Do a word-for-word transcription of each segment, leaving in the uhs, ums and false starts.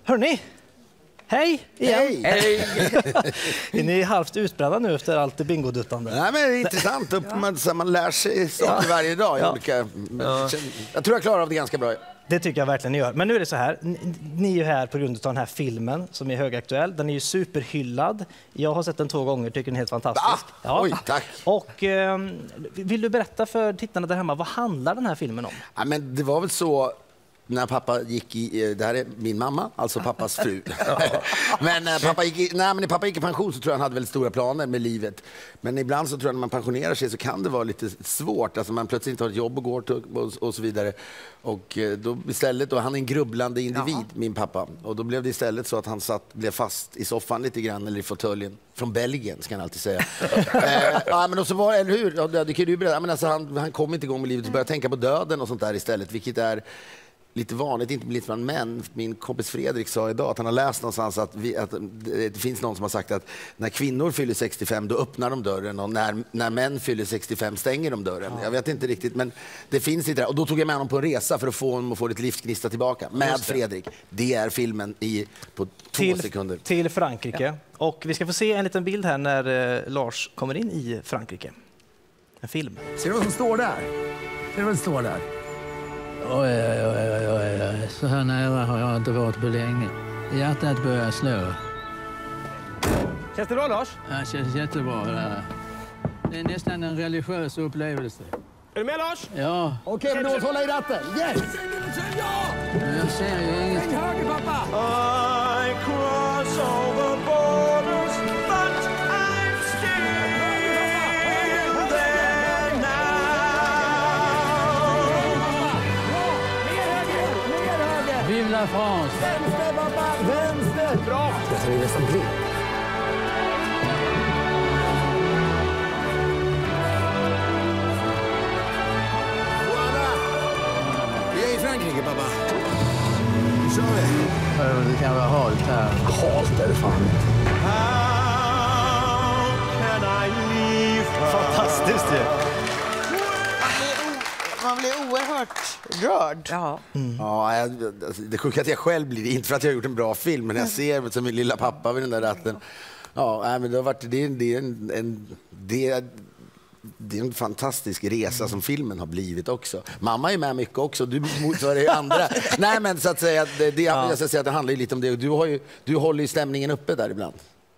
Hörrni, hej igen. Hej! Hej. Är ni halvt utbrända nu efter allt bingoduttande? Nej, men det är intressant. Ja. Man, man lär sig saker ja. varje dag. Ja. Olika, ja. Jag tror jag klarar av det ganska bra. Det tycker jag verkligen ni gör. Men nu är det så här. Ni, ni är ju här på grund av den här filmen som är högaktuell. Den är ju superhyllad. Jag har sett den två gånger, tycker den är helt fantastisk. Ja. Oj, tack. Och eh, vill du berätta för tittarna där hemma, vad handlar den här filmen om? Ja, men det var väl så... När pappa gick i, det här är min mamma, alltså pappas fru. men när pappa gick i, nej, men när pappa gick i pension så tror jag han hade väldigt stora planer med livet. Men ibland så tror jag när man pensionerar sig så kan det vara lite svårt. Alltså man plötsligt inte har ett jobb och går till, och, och så vidare. Och då istället, då, han är en grubblande individ, Jaha. min pappa. Och då blev det istället så att han satt, blev fast i soffan lite grann, eller i fåtöljen. Från Belgien, ska han alltid säga. eh, ja, men så var, eller hur? Ja, det kan du berätta. Men alltså, han, han kom inte igång med livet och började tänka på döden och sånt där istället. Vilket är... lite vanligt, inte blivit bland män. Min kompis Fredrik sa idag att han har läst någonstans att, vi, att det finns någon som har sagt att när kvinnor fyller sextiofem då öppnar de dörren och när, när män fyller sextiofem stänger de dörren. Ja. Jag vet inte riktigt, men det finns lite där. Och då tog jag med honom på en resa för att få honom att få lite livsgnista tillbaka. Med det. Fredrik. Det är filmen i, på två till, sekunder. Till Frankrike. Ja. Och vi ska få se en liten bild här när eh, Lars kommer in i Frankrike. En film. Ser du vad som står där? Ser du vad som står där? Oj, oj, oj, oj, oj. Så här nära har jag inte varit på länge. Hjärtat börjar slå. Känns det bra, Lars? Ja, det känns jättebra. Det är nästan en religiös upplevelse. Är du med, Lars? Ja. Okej, men då hålla i ratten. Yes! Ja! Jag ser ju inget. Sväng höger, pappa! I cross over borders, but I'm still there now. Vive la France! Vänster, pappa! Vänster! Bra! Jag tror det är nästan blind. Vi är i Frankrike, pappa. Nu kör vi. Det kan vara halt här. Halt är det fan. How can I leave her? Fantastiskt ju. Man blir oerhört rörd. Ja. Mm. Ja, jag, alltså, det sjuka är att jag själv blir det. Inte för att jag har gjort en bra film, men jag ser som min lilla pappa vid den där ratten. Ja, nej, men det har varit det är, det är en, en det, det är en fantastisk resa som filmen har blivit också. Mamma är med mycket också, du motsvarar ju andra. Nej, men så att säga, det, det, ja. jag ska säga att det handlar ju lite om det. Du, har ju, du håller ju stämningen uppe där ibland.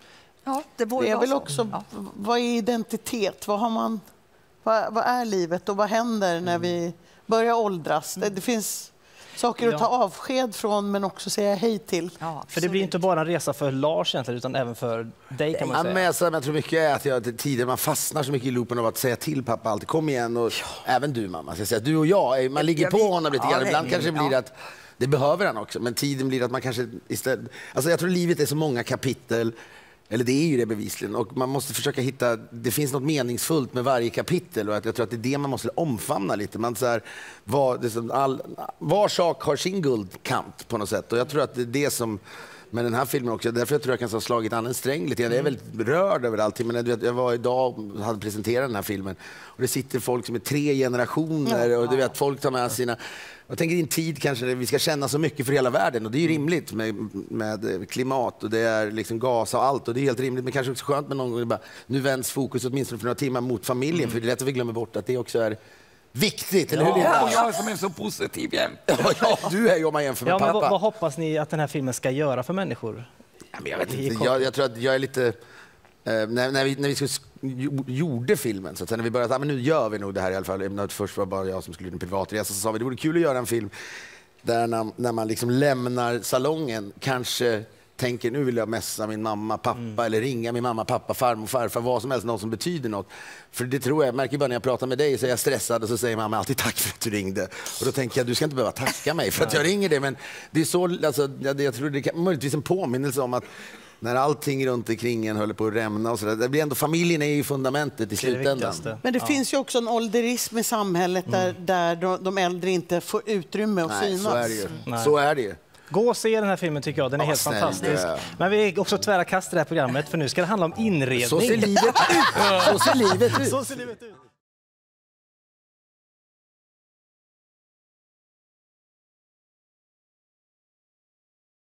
Ja, det, det är väl också, ja. Vad är identitet? Vad har man... Vad, vad är livet och vad händer när vi börjar åldras? Det, det finns saker att ta avsked från men också säga hej till. Ja, för det blir inte bara en resa för Lars egentligen, utan även för dig kan man ja, säga. Men jag, så, jag tror mycket är att jag, tidigare man fastnar så mycket i loopen av att säga till pappa alltid kom igen och ja. även du mamma. Ska säga, du och jag, man ligger på honom lite grann. Ibland kanske det blir att det behöver han också, men tiden blir att man kanske istället... Alltså jag tror livet är så många kapitel. Eller det är ju det bevisligen. Och man måste försöka hitta, det finns något meningsfullt med varje kapitel. Och att jag tror att det är det man måste omfamna lite. Man så här, var, det som all, var sak har sin guldkant på något sätt. Och jag tror att det är det som, med den här filmen också, därför jag tror jag kan ha slagit an en sträng lite. Jag är väldigt rörd över allting. Men jag var idag och hade presenterat den här filmen. Och det sitter folk som är tre generationer. Och du vet, folk tar med sina... Jag tänker i en tid kanske vi ska känna så mycket för hela världen och det är ju rimligt med, med klimat och det är liksom gas och allt och det är helt rimligt men kanske också skönt med någon gång bara, nu vänds fokus åtminstone för några timmar mot familjen mm. för det är lätt att vi glömmer bort att det också är viktigt, eller hur? Ja, jag som är så positiv jämt. Ja, ja, du är ju om man jämför med ja, pappa. Men vad, vad hoppas ni att den här filmen ska göra för människor? Ja, men jag, vet inte, jag, jag tror att jag är lite... Uh, när, när, vi, när vi skulle, gjorde filmen, så att när vi började, ah, men nu gör vi nog det här i alla fall. Först var det bara jag som skulle göra en privatresa, så sa vi det vore kul att göra en film där när, när man liksom lämnar salongen, kanske tänker nu vill jag mässa min mamma, pappa mm. eller ringa min mamma, pappa, farmor, farfar, vad som helst, någon som betyder något. För det tror jag, jag märker bara när jag pratar med dig så är jag stressad och så säger mamma alltid tack för att du ringde. Och då tänker jag, du ska inte behöva tacka mig för att jag ringer dig, men det är så, alltså, jag, jag tror det är möjligtvis en påminnelse om att när allting runt omkring en håller på att rämna och så där. Det blir ändå, familjen är ju fundamentet i slutändan. Men det ja. finns ju också en ålderism i samhället där, mm. där de, de äldre inte får utrymme att Nej, synas. Så är det ju. Nej. Så är det ju. Gå och se den här filmen tycker jag, den är ja, helt snäll, fantastisk. Det. Men vi är också tvära kast i det här programmet för nu ska det handla om inredning. Så ser livet ut. Så ser livet ut. Så ser livet ut.